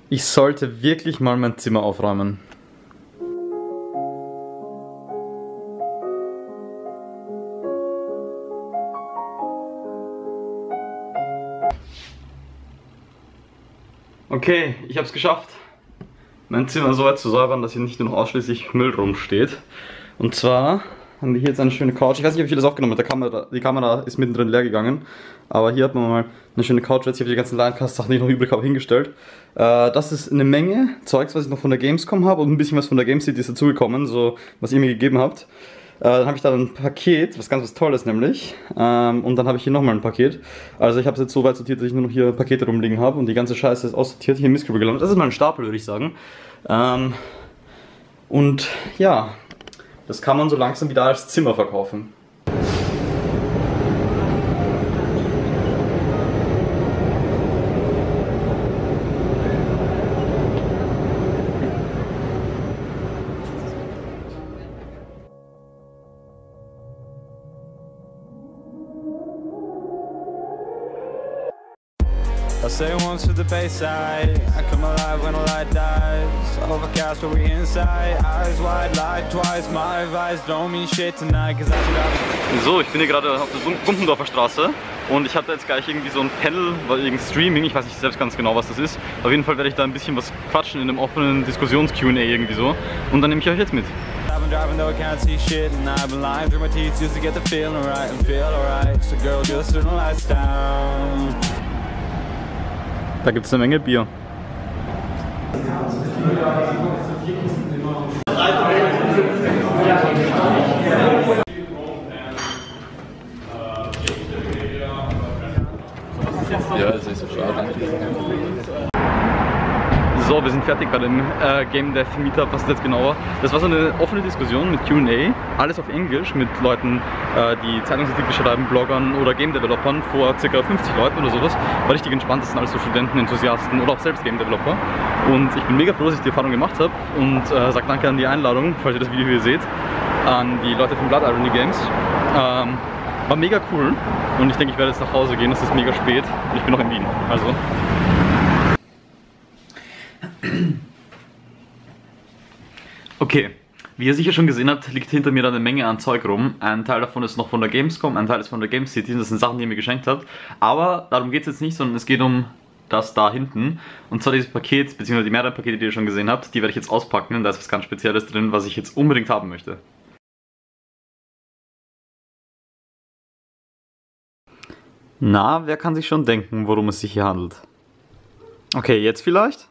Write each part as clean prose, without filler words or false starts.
Ich sollte wirklich mal mein Zimmer aufräumen. Okay, ich habe es geschafft, mein Zimmer so weit zu säubern, dass hier nicht nur noch ausschließlich Müll rumsteht. Und zwar haben wir hier jetzt eine schöne Couch. Ich weiß nicht, ob ich das aufgenommen habe. Die Kamera ist mittendrin leer gegangen. Aber hier hat man mal eine schöne Couch. Jetzt habe ich die ganzen Lioncast-Sachen, die ich noch übrig habe, hingestellt. Das ist eine Menge Zeugs, was ich noch von der Gamescom habe. Und ein bisschen was von der Game City ist dazugekommen, so was ihr mir gegeben habt. Dann habe ich da ein Paket, was Tolles nämlich. Und dann habe ich hier nochmal ein Paket. Also ich habe es jetzt so weit sortiert, dass ich nur noch hier Pakete rumliegen habe. Und die ganze Scheiße ist aussortiert, hier im Mistgabel gelandet. Das ist mal ein Stapel, würde ich sagen. Und ja, das kann man so langsam wieder als Zimmer verkaufen. I say once to the Bayside, I come alive when the light dies. Overcast but we inside, eyes wide, light twice. My advice don't mean shit tonight, cause I should. So, ich bin hier gerade auf der Gumpendorfer Straße und ich hatte jetzt gleich irgendwie so ein Panel, weil irgendwie Streaming, ich weiß nicht selbst ganz genau, was das ist. Auf jeden Fall werde ich da ein bisschen was quatschen in einem offenen Diskussions-Q&A irgendwie so und dann nehme ich euch jetzt mit. I've been driving though I can't see shit, and I've been lying through my teeth just to get the feeling right and feel alright. So girl, just turn the lights down. Da gibt es eine Menge Bier. Ja, es ist so schade. So, wir sind fertig bei dem Game Dev Meetup, was ist jetzt genauer? Das war so eine offene Diskussion mit Q&A, alles auf Englisch mit Leuten, die Zeitungsartikel schreiben, Bloggern oder Game Developern vor ca. 50 Leuten oder sowas. War richtig entspannt, das sind alles so Studenten, Enthusiasten oder auch selbst Game Developer. Und ich bin mega froh, dass ich die Erfahrung gemacht habe und sage danke an die Einladung, falls ihr das Video hier seht, an die Leute von Blood Irony Games. War mega cool und ich denke, ich werde jetzt nach Hause gehen, es ist mega spät und ich bin noch in Wien. Also. Okay, wie ihr sicher schon gesehen habt, liegt hinter mir da eine Menge an Zeug rum. Ein Teil davon ist noch von der Gamescom, ein Teil ist von der Game City, das sind Sachen, die ihr mir geschenkt habt. Aber darum geht es jetzt nicht, sondern es geht um das da hinten. Und zwar dieses Paket, beziehungsweise die mehreren Pakete, die ihr schon gesehen habt, die werde ich jetzt auspacken und da ist was ganz Spezielles drin, was ich jetzt unbedingt haben möchte. Na, wer kann sich schon denken, worum es sich hier handelt? Okay, jetzt vielleicht?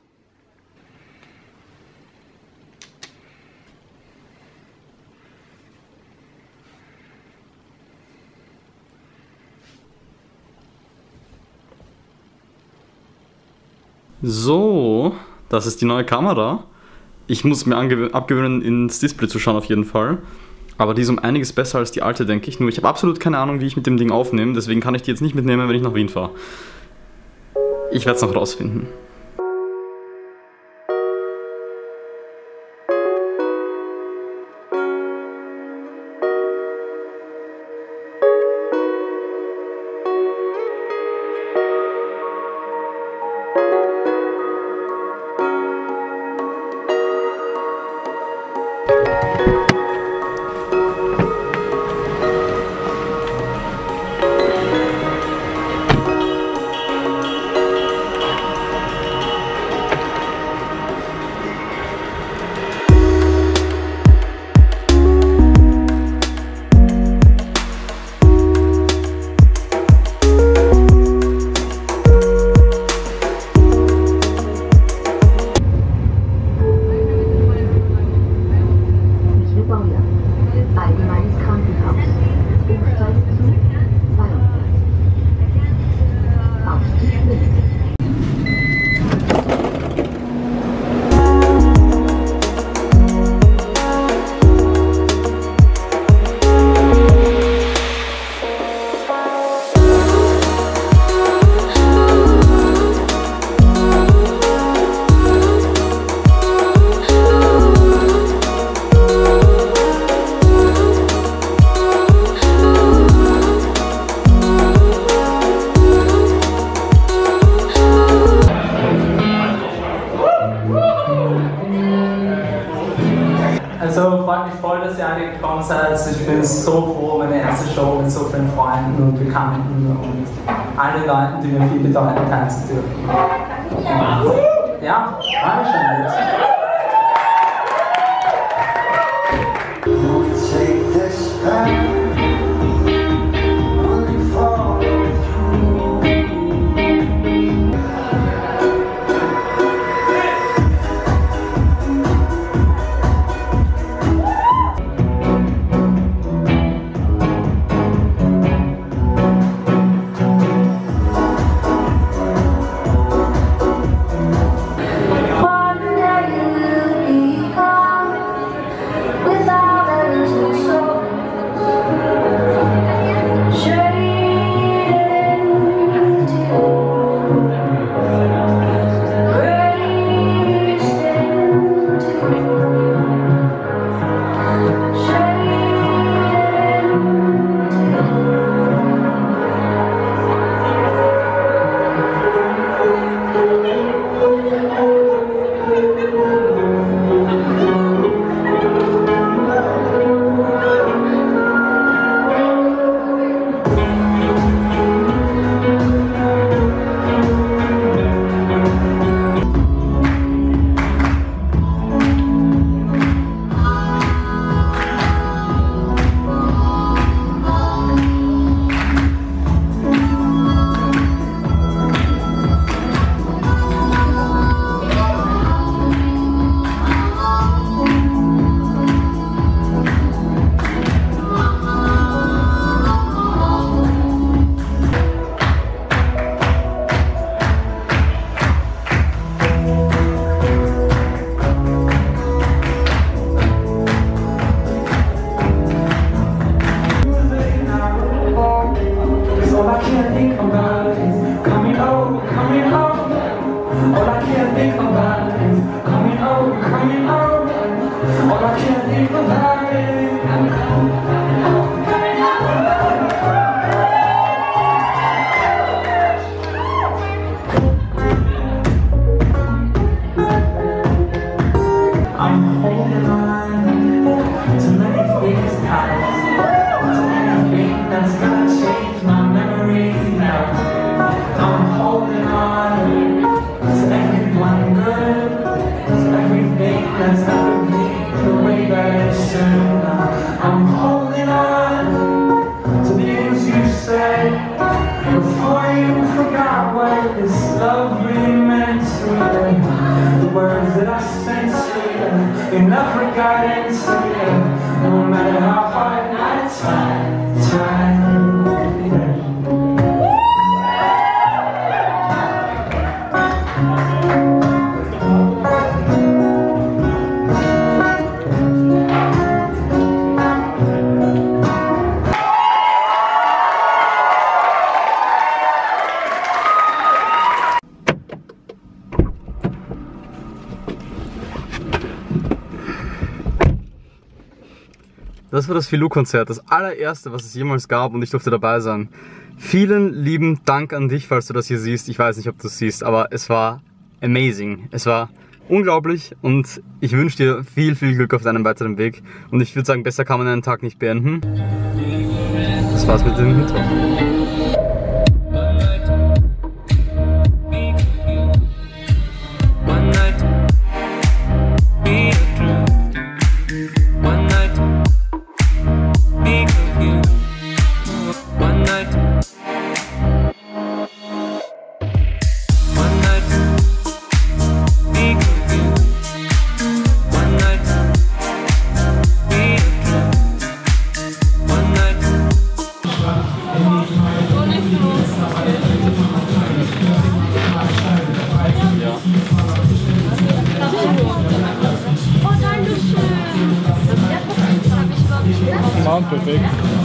So, das ist die neue Kamera. Ich muss mir abgewöhnen, ins Display zu schauen auf jeden Fall. Aber die ist um einiges besser als die alte, denke ich. Nur ich habe absolut keine Ahnung, wie ich mit dem Ding aufnehme. Deswegen kann ich die jetzt nicht mitnehmen, wenn ich nach Wien fahre. Ich werde es noch rausfinden. Concerts. Ich bin so froh, meine erste Show mit so vielen Freunden und Bekannten und allen Leuten, die mir viel bedeuten, teilen zu dürfen. Ja, war schon jetzt. Enough for guidance, no matter how hard I try. Das war das Filou-Konzert, das allererste, was es jemals gab, und ich durfte dabei sein. Vielen lieben Dank an dich, falls du das hier siehst. Ich weiß nicht, ob du es siehst, aber es war amazing. Es war unglaublich und ich wünsche dir viel, viel Glück auf deinem weiteren Weg. Und ich würde sagen, besser kann man einen Tag nicht beenden. Das war's mit dem Intro. Perfekt.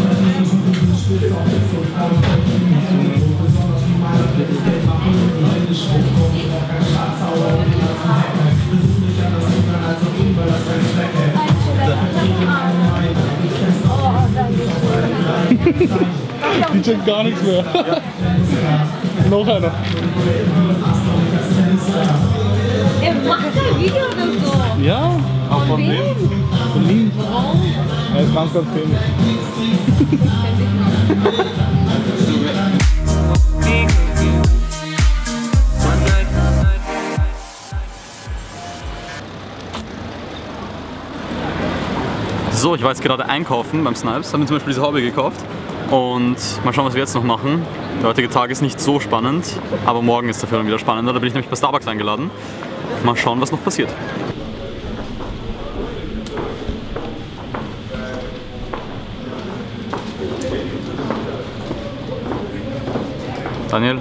Die checkt gar nichts mehr. Noch einer. Er macht ein Video oder so. Ja, auch von wem? Von ihm. Er ist ganz, ganz famous. So, ich war jetzt gerade einkaufen beim Snipes, habe mir zum Beispiel diese Haube gekauft und mal schauen, was wir jetzt noch machen. Der heutige Tag ist nicht so spannend, aber morgen ist dafür dann wieder spannender. Da bin ich nämlich bei Starbucks eingeladen. Mal schauen, was noch passiert. Daniel?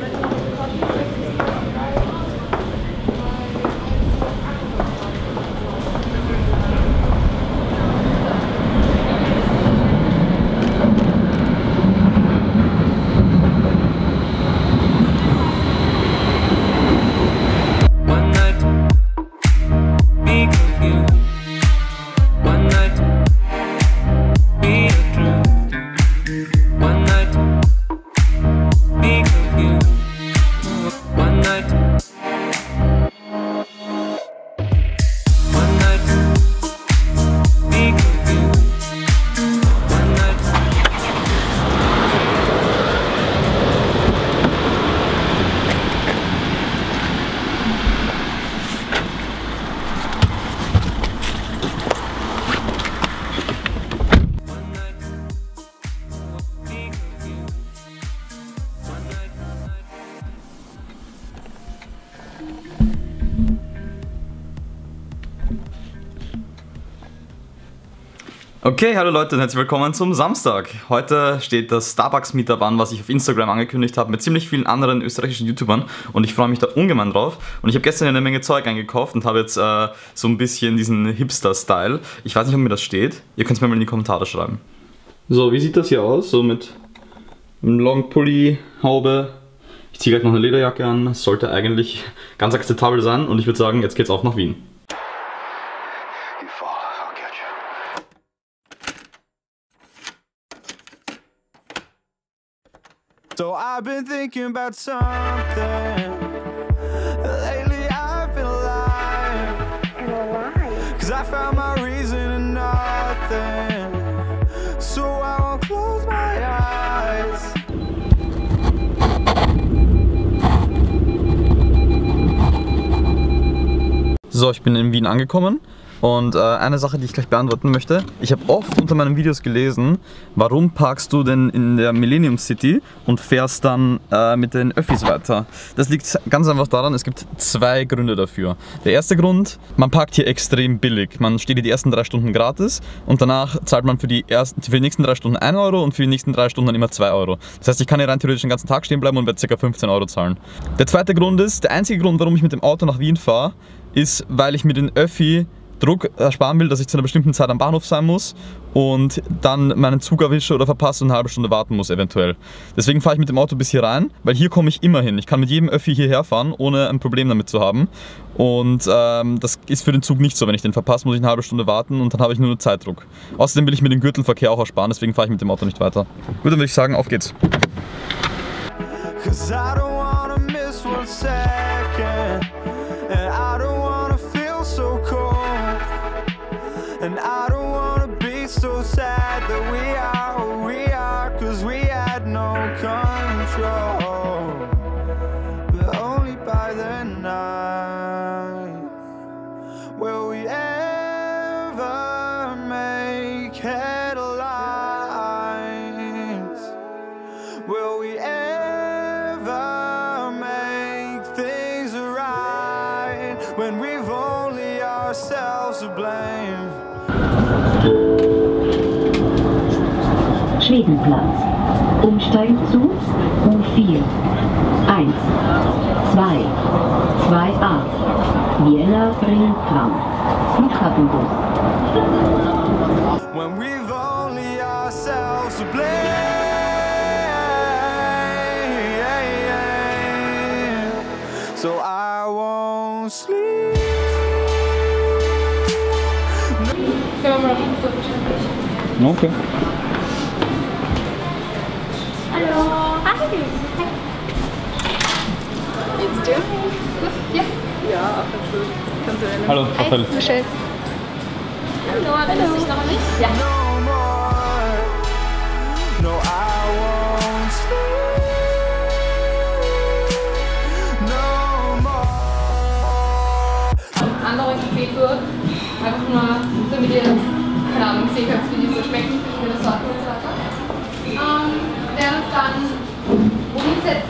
Okay, hallo Leute und herzlich willkommen zum Samstag. Heute steht das Starbucks Meetup an, was ich auf Instagram angekündigt habe, mit ziemlich vielen anderen österreichischen YouTubern und ich freue mich da ungemein drauf. Und ich habe gestern eine Menge Zeug eingekauft und habe jetzt so ein bisschen diesen Hipster-Style. Ich weiß nicht, ob mir das steht. Ihr könnt es mir mal in die Kommentare schreiben. So, wie sieht das hier aus? So mit einem Long-Pulli, Haube. Ich ziehe gleich noch eine Lederjacke an. Das sollte eigentlich ganz akzeptabel sein und ich würde sagen, jetzt geht's auf nach Wien. So I've been thinking about something. Lately I've been alive. 'Cause I found my reason in nothing. So I won't close my eyes. So, ich bin in Wien angekommen. Und eine Sache, die ich gleich beantworten möchte. Ich habe oft unter meinen Videos gelesen, warum parkst du denn in der Millennium City und fährst dann mit den Öffis weiter? Das liegt ganz einfach daran, es gibt zwei Gründe dafür. Der erste Grund, man parkt hier extrem billig. Man steht hier die ersten 3 Stunden gratis und danach zahlt man für die nächsten 3 Stunden 1 Euro und für die nächsten 3 Stunden dann immer 2 Euro. Das heißt, ich kann hier rein theoretisch den ganzen Tag stehen bleiben und werde ca. 15 Euro zahlen. Der zweite Grund ist, der einzige Grund, warum ich mit dem Auto nach Wien fahre, ist, weil ich mit den Öffi Druck ersparen will, dass ich zu einer bestimmten Zeit am Bahnhof sein muss und dann meinen Zug erwische oder verpasse und eine halbe Stunde warten muss eventuell. Deswegen fahre ich mit dem Auto bis hier rein, weil hier komme ich immer hin. Ich kann mit jedem Öffi hierher fahren, ohne ein Problem damit zu haben. Und das ist für den Zug nicht so. Wenn ich den verpasse, muss ich eine halbe Stunde warten und dann habe ich nur Zeitdruck. Außerdem will ich mir den Gürtelverkehr auch ersparen, deswegen fahre ich mit dem Auto nicht weiter. Gut, dann würde ich sagen, auf geht's. And I don't wanna be so sad that we are, 'cause we had no control, but only by the night. Will we ever make headlines? Will we ever make things right when we've only ourselves to blame? Schwedenplatz. Umsteigen zu U4. 1, 2, 2a. Vienna Ringtram. Flughafenbus. When we've only ourselves to blame. So I won't sleep. Okay. Hallo. Hi. Geht's dir? Gut? Ja. Ja, auch ganz gut. Kannst du erinnern? Hallo, Raphael. Hi, Michelle. Hallo, erinnerst du dich noch an mich? Ja.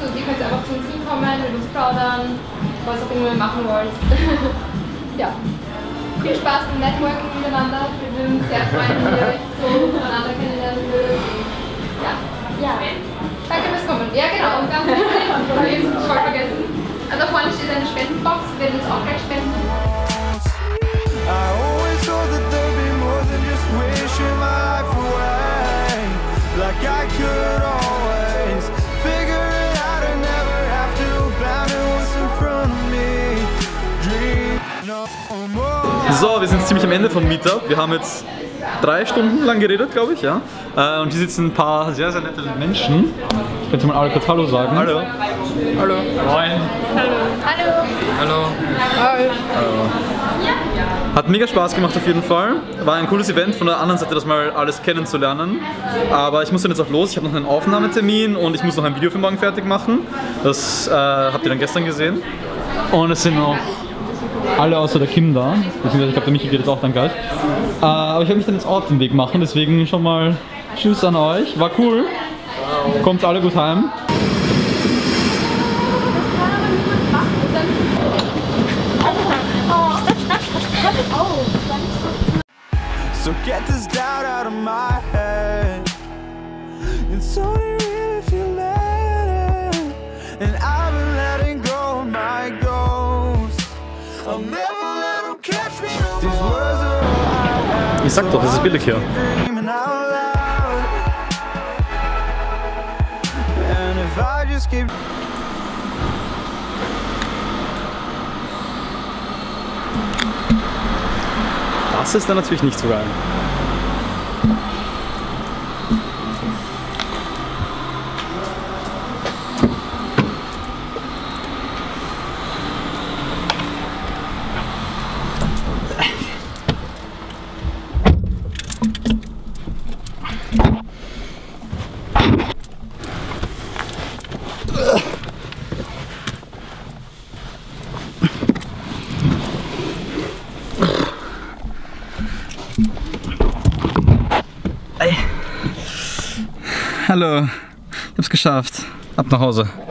Also, ihr könnt einfach zu uns hinkommen, mit uns plaudern, was auch immer ihr machen wollt. Ja. Viel Spaß beim Networking miteinander. Wir würden uns sehr freuen, wenn ihr euch so voneinander kennenlernen würdet. Ja. Danke fürs Kommen. Ja, genau. Und ganz wichtig, habe ich jetzt voll vergessen. Da vorne steht eine Spendenbox, wir werden uns auch gleich spenden. I always thought that there'd be more than just wishing my life away. Like I could always figure it out and never have to bound it what's in front of me. Dream no more. So, wir sind ziemlich am Ende vom Meetup. Wir haben jetzt 3 Stunden lang geredet, glaube ich, ja. Und hier sitzen ein paar sehr, sehr nette Menschen. Könnt ihr mal alle kurz Hallo sagen? Hallo. Hallo. Moin. Hallo. Hallo. Hallo. Hallo. Hat mega Spaß gemacht auf jeden Fall. War ein cooles Event von der anderen Seite, das mal alles kennenzulernen. Aber ich muss dann jetzt auch los. Ich habe noch einen Aufnahmetermin und ich muss noch ein Video für morgen fertig machen. Das habt ihr dann gestern gesehen. Und es sind noch alle außer der Kim da. Beziehungsweise ich glaube, der Michi geht jetzt auch dann gleich. Aber ich werde mich dann jetzt auch auf den Weg machen. Deswegen schon mal Tschüss an euch. War cool. Kommt alle gut heim. So get this doubt out of my head. It's only real if you let it. And I've been letting go of my ghosts. I'll never let them catch me no more. These words are all I have. Ich sag doch, das ist billig hier. Dreaming out loud. And if I just keep Das ist dann natürlich nicht so geil. Hallo, ich hab's geschafft. Ab nach Hause.